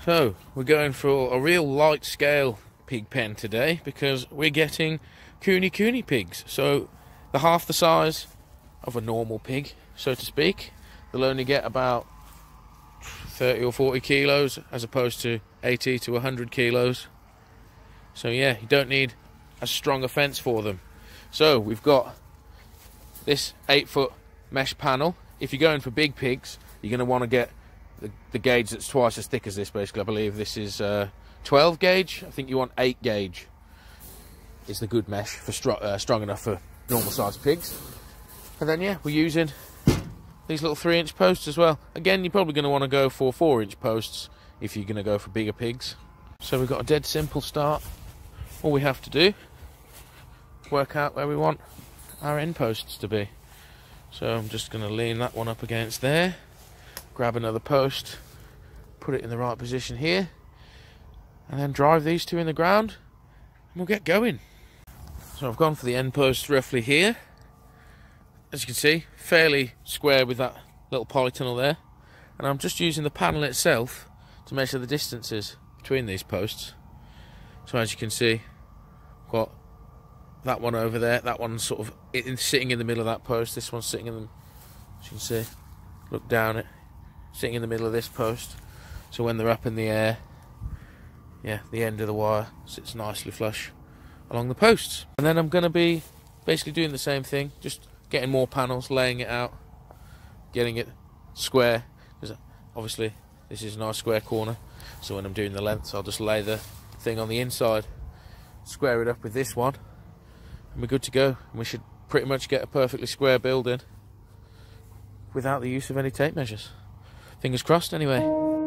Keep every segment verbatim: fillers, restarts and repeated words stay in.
So we're going for a real light scale pig pen today because we're getting Kune Kune pigs. So they're half the size of a normal pig, so to speak. They'll only get about thirty or forty kilos as opposed to eighty to one hundred kilos. So yeah, you don't need as strong a fence for them. So we've got this eight foot mesh panel. If you're going for big pigs, you're going to want to get the, the gauge that's twice as thick as this. Basically, I believe this is uh, twelve gauge. I think you want eight gauge is the good mesh for stro uh, strong enough for normal sized pigs. And then yeah, we're using these little three inch posts as well. Again, you're probably going to want to go for four inch posts if you're going to go for bigger pigs. So we've got a dead simple start. All we have to do is work out where we want our end posts to be. So I'm just going to lean that one up against there, grab another post, put it in the right position here, and then drive these two in the ground, and we'll get going. So I've gone for the end post roughly here. As you can see, fairly square with that little polytunnel there. And I'm just using the panel itself to measure the distances between these posts. So as you can see, I've got that one over there, that one's sort of in, sitting in the middle of that post, this one's sitting in the, as you can see, look down it, sitting in the middle of this post. So when they're up in the air, yeah, the end of the wire sits nicely flush along the posts. And then I'm going to be basically doing the same thing, just getting more panels, laying it out, getting it square, because obviously this is a nice square corner, so when I'm doing the lengths I'll just lay the thing on the inside, square it up with this one, and we're good to go. And we should pretty much get a perfectly square building without the use of any tape measures. Fingers crossed anyway.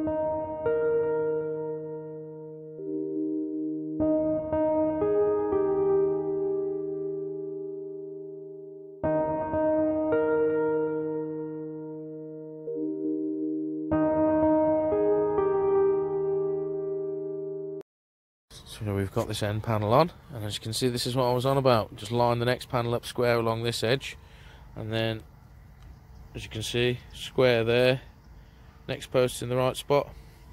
So we've got this end panel on, and as you can see, this is what I was on about. Just line the next panel up square along this edge, and then as you can see, square there, next post in the right spot.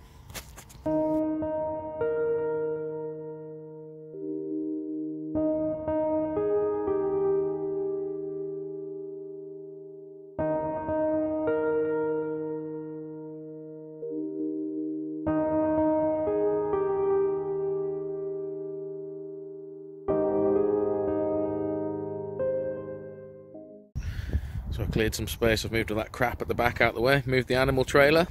So I cleared some space, I've moved all that crap at the back out of the way, moved the animal trailer.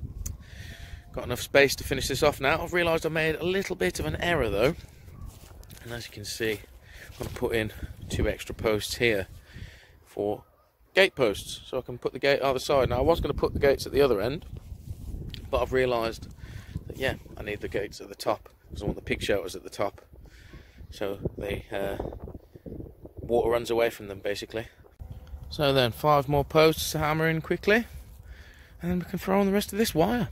Got enough space to finish this off now. I've realised I made a little bit of an error though. And as you can see, I'm going to put in two extra posts here for gate posts, so I can put the gate either side. Now I was going to put the gates at the other end, but I've realised that yeah, I need the gates at the top, because I want the pig shelters at the top. So they, uh, water runs away from them basically. So then, five more posts to hammer in quickly, and then we can throw on the rest of this wire.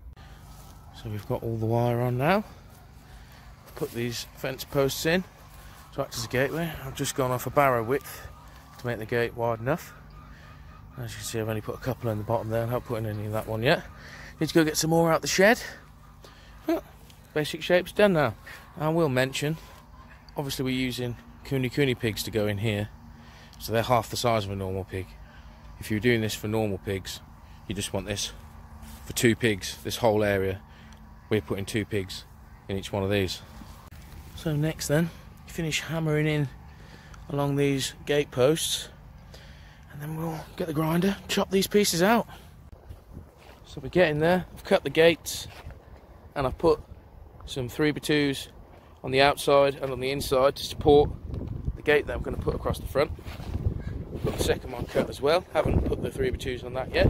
So we've got all the wire on now. I've put these fence posts in to act as a gateway. I've just gone off a barrow width to make the gate wide enough. As you can see, I've only put a couple in the bottom there. I'm not putting any of that one yet. Need to go get some more out the shed. But basic shape's done now. I will mention, obviously we're using Kune Kune pigs to go in here. So they're half the size of a normal pig. If you're doing this for normal pigs, you just want this for two pigs, this whole area. We're putting two pigs in each one of these. So next then, finish hammering in along these gate posts, and then we'll get the grinder, chop these pieces out. So we're getting there, I've cut the gates, and I've put some three by twos on the outside and on the inside to support the gate that I'm going to put across the front. Got the second one cut as well, haven't put the three by twos on that yet.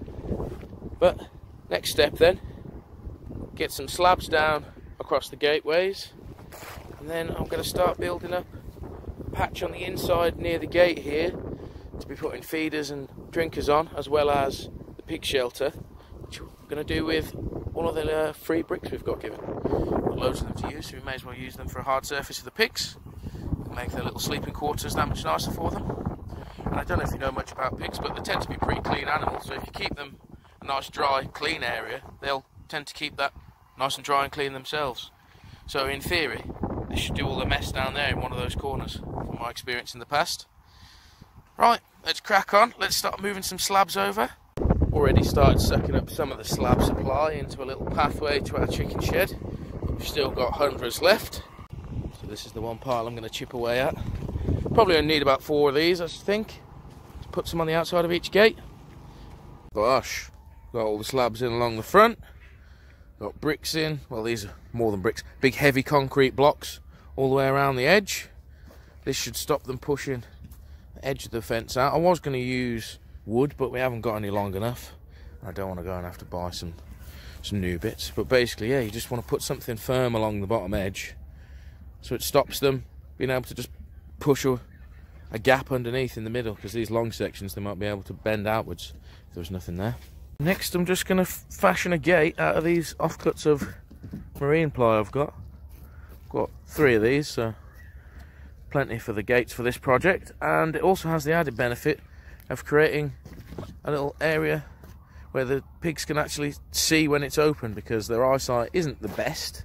But next step then, get some slabs down across the gateways, and then I'm going to start building up a patch on the inside near the gate here to be putting feeders and drinkers on, as well as the pig shelter, which we're going to do with all of the uh, free bricks we've got given. Got loads of them to use, so we may as well use them for a hard surface of the pigs. Make their little sleeping quarters that much nicer for them. And I don't know if you know much about pigs, but they tend to be pretty clean animals, so if you keep them a nice dry clean area, they'll tend to keep that nice and dry and clean themselves. So in theory, they should do all the mess down there in one of those corners, from my experience in the past. Right, let's crack on. Let's start moving some slabs over. Already started sucking up some of the slab supply into a little pathway to our chicken shed. We've still got hundreds left. So this is the one pile I'm going to chip away at. Probably only need about four of these, I think, to put some on the outside of each gate. Gosh, got all the slabs in along the front. Got bricks in, well these are more than bricks, big heavy concrete blocks all the way around the edge. This should stop them pushing the edge of the fence out. I was going to use wood, but we haven't got any long enough. I don't want to go and have to buy some some new bits. But basically, yeah, you just want to put something firm along the bottom edge so it stops them being able to just push a, a gap underneath in the middle, because these long sections, they might be able to bend outwards if there's nothing there. Next, I'm just going to fashion a gate out of these offcuts of marine ply I've got. I've got three of these, so plenty for the gates for this project. And it also has the added benefit of creating a little area where the pigs can actually see when it's open, because their eyesight isn't the best.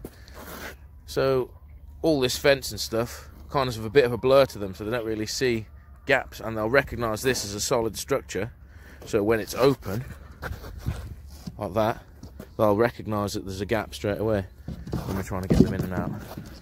So all this fence and stuff kind of a bit of a blur to them, so they don't really see gaps, and they'll recognise this as a solid structure. So when it's open, like that, they'll recognise that there's a gap straight away when we're trying to get them in and out.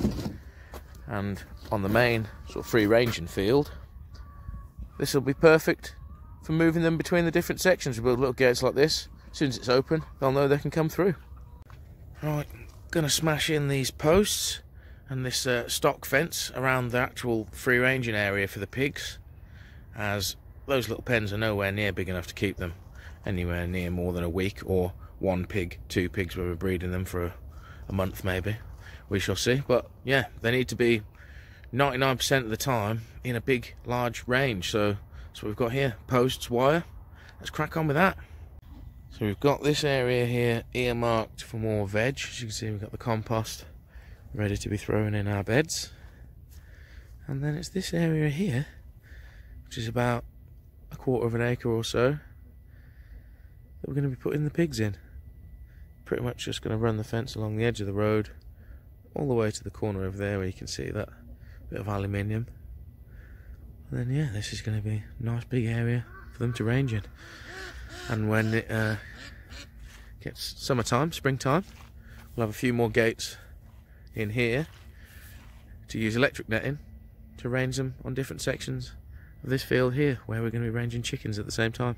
And on the main sort of free ranging field, this will be perfect for moving them between the different sections. We build little gates like this. As soon as it's open, they'll know they can come through. Right, gonna smash in these posts and this uh, stock fence around the actual free ranging area for the pigs, as those little pens are nowhere near big enough to keep them anywhere near more than a week, or one pig, two pigs where we're breeding them for a, a month maybe. We shall see. But yeah, they need to be ninety-nine percent of the time in a big large range. So that's what we've got here, posts, wire. Let's crack on with that. So we've got this area here earmarked for more veg. As you can see, we've got the compost ready to be thrown in our beds. And then it's this area here, which is about a quarter of an acre or so, that we're going to be putting the pigs in. Pretty much just going to run the fence along the edge of the road all the way to the corner over there where you can see that bit of aluminium. And then yeah, this is going to be a nice big area for them to range in. And when it uh, gets summertime, springtime, we'll have a few more gates in here to use electric netting to range them on different sections of this field here, where we're going to be ranging chickens at the same time.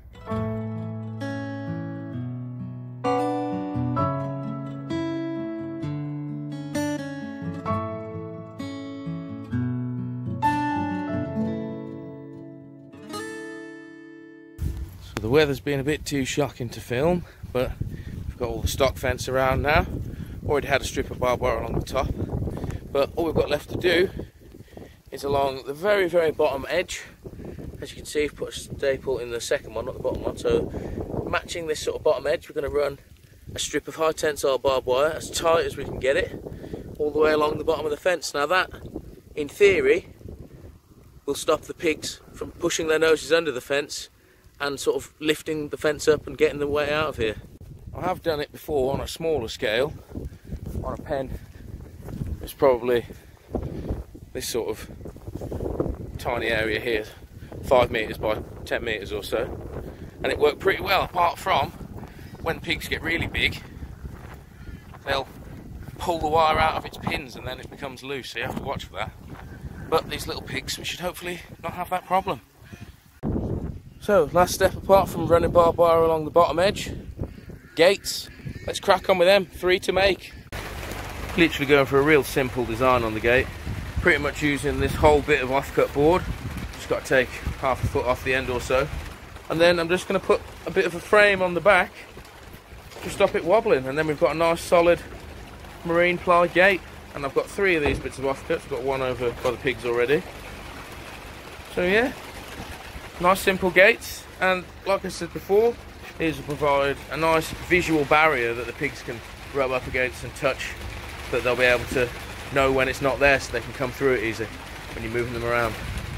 So the weather's been a bit too shocking to film, but we've got all the stock fence around now. Already had a strip of barbed wire along the top, but all we've got left to do is along the very very bottom edge. As you can see, I've put a staple in the second one, not the bottom one. So matching this sort of bottom edge, we're going to run a strip of high tensile barbed wire as tight as we can get it all the way along the bottom of the fence. Now that, in theory, will stop the pigs from pushing their noses under the fence and sort of lifting the fence up and getting the way out of here. I have done it before on a smaller scale, on a pen. It's probably this sort of tiny area here, five metres by ten metres or so, and it worked pretty well, apart from when pigs get really big, they'll pull the wire out of its pins and then it becomes loose, so you have to watch for that. But these little pigs, we should hopefully not have that problem. So, last step apart from running barbed wire along the bottom edge, gates. Let's crack on with them, three to make. Literally going for a real simple design on the gate, pretty much using this whole bit of offcut board. Just got to take half a foot off the end or so, and then I'm just going to put a bit of a frame on the back to stop it wobbling, and then we've got a nice solid marine ply gate. And I've got three of these bits of offcuts. I've got one over by the pigs already. So yeah, nice simple gates, and like I said before, these will provide a nice visual barrier that the pigs can rub up against and touch, that they'll be able to know when it's not there, so they can come through it easy when you're moving them around.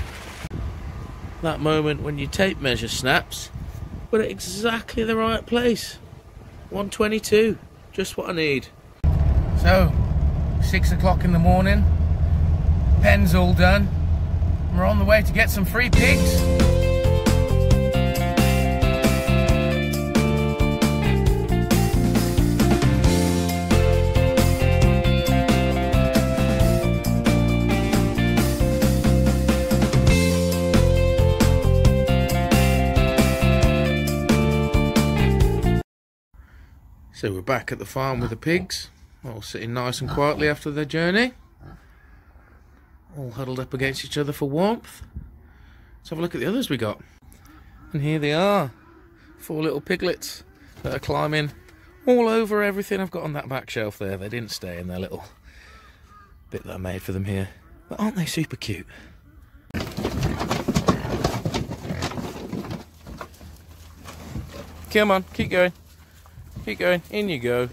That moment when your tape measure snaps, but at exactly the right place. one twenty-two, just what I need. So, six o'clock in the morning, pen's all done, and we're on the way to get some free pigs. So we're back at the farm with the pigs, all sitting nice and quietly after their journey, all huddled up against each other for warmth. Let's have a look at the others we got. And here they are, four little piglets that are climbing all over everything I've got on that back shelf there. They didn't stay in their little bit that I made for them here, but aren't they super cute? Come on, keep going. Keep going, in you go.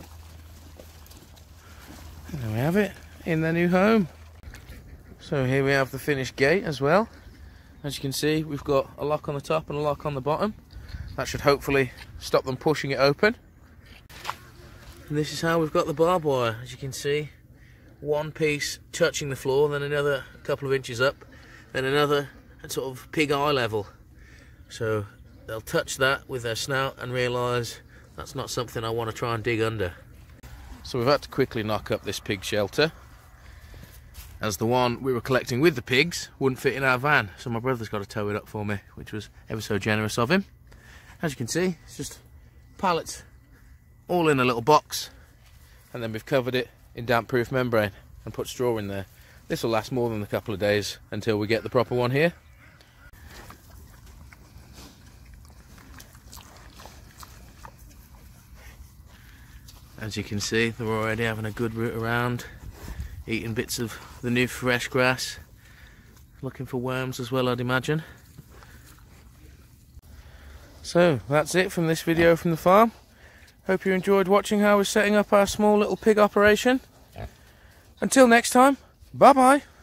And there we have it, in their new home. So here we have the finished gate as well. As you can see, we've got a lock on the top and a lock on the bottom. That should hopefully stop them pushing it open. And this is how we've got the barbed wire. As you can see, one piece touching the floor, then another a couple of inches up, then another at sort of pig eye level. So they'll touch that with their snout and realise that's not something I want to try and dig under. So we've had to quickly knock up this pig shelter, as the one we were collecting with the pigs wouldn't fit in our van. So my brother's got to tow it up for me, which was ever so generous of him. As you can see, it's just pallets all in a little box, and then we've covered it in damp-proof membrane and put straw in there. This will last more than a couple of days until we get the proper one here. As you can see, they're already having a good root around, eating bits of the new fresh grass, looking for worms as well, I'd imagine. So that's it from this video from the farm. Hope you enjoyed watching how we're setting up our small little pig operation. Until next time, bye bye.